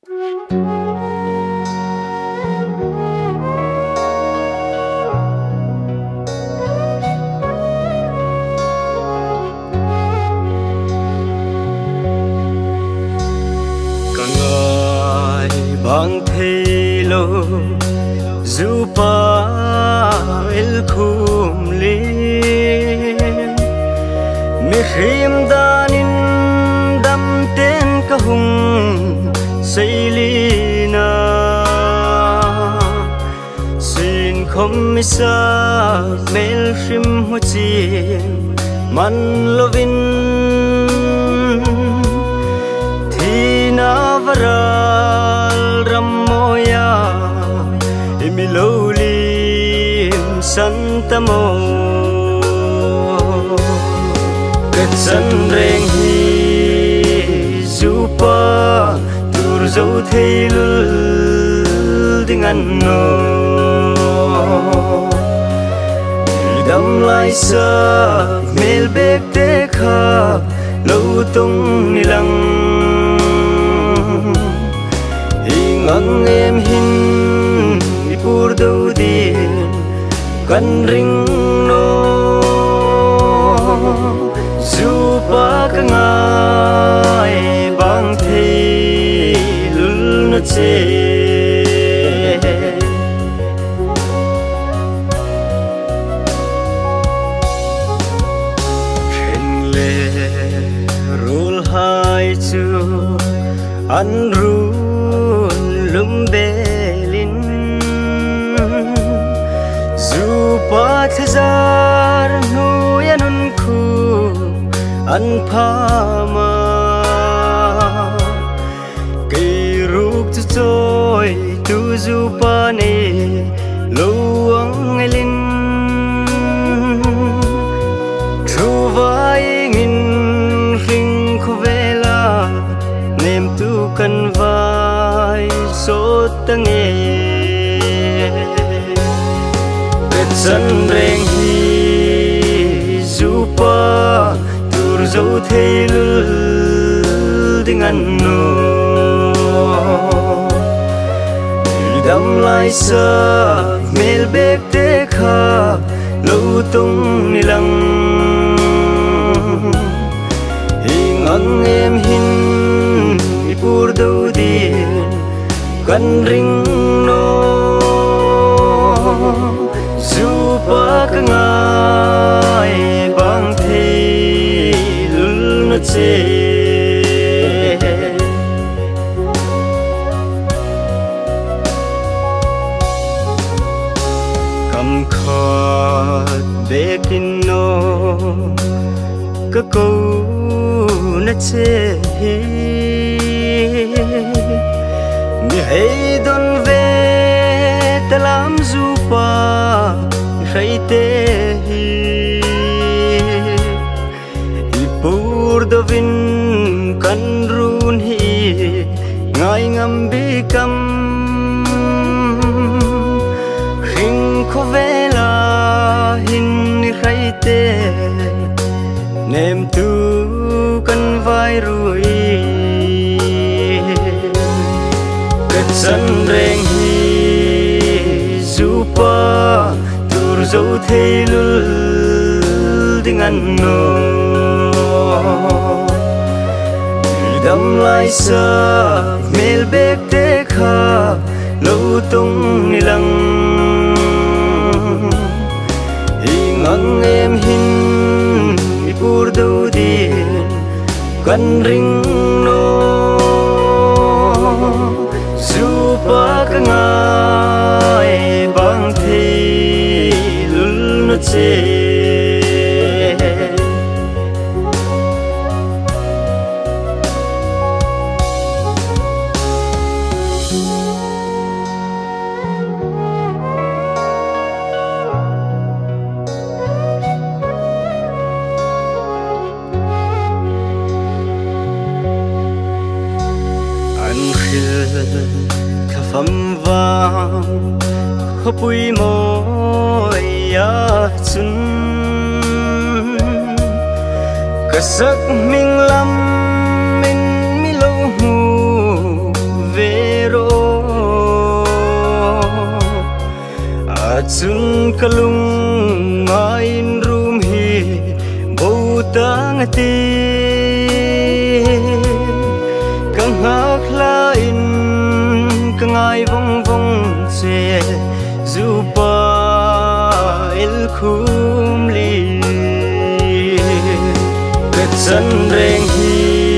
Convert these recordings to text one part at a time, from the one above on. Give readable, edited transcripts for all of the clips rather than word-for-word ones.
Bang thelo zupa el khumli mi khim danin dam ten kahung sailina sin khomisa mel khim huchin man lovin thina vara Emilolim santamo Ketsan reng hi zupa turzo thailul dengan no Dam lai sa mel bek te kha lâu tung nilang Ngang em hin ipur đâu din kan ring no zupa ka ngai bang thei lul na che khen le rul hai chu an ru Lumbelin Zupa thazar nuyanun khu anphama Kay ruk tu toy tu zupa ne luang elin Truvay ngin ring khovela nem tu kan vai sốt tange Ketsan reng hi zupa turzo thailul dengan no Dam lai sa mel bek te kha lâu tung nilang Hingang em hin ipur đâu din kan ring no zupa ka ngai bang thei lul na che kam khat bekin no ka ko na che Mi hay don ve talam zupa khaite hi Ipur dovin kan run hi ngai ngam bi kam Khing khovela hin khaite nem tu kan vai rui Ketsan reng hi zupa turzo thailul dengan no Dam lai sa mel bek te kha lâu tung nilang Hingang em hin ipur đâu din kan ring no Zupa ka ngai bang thei lul na che Khafam vang khopui moi ya chun kasak ming lam min mi lo hu ve sun kalung ngain rum hi bau tang ti kang hak lain kang ai vong vong se zupa il khum li ket san reng hi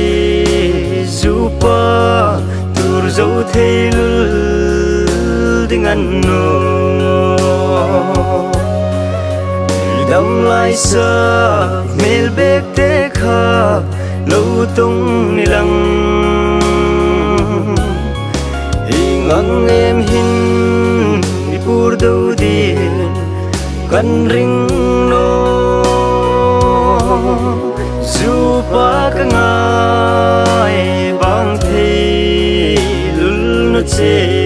zupa tur zo theil dengan no đâm lại sa mel bek te kha lâu tung ni lăng ngang em hin đi pur đâu đi căn ring no du pa ka ngai bang the lul no che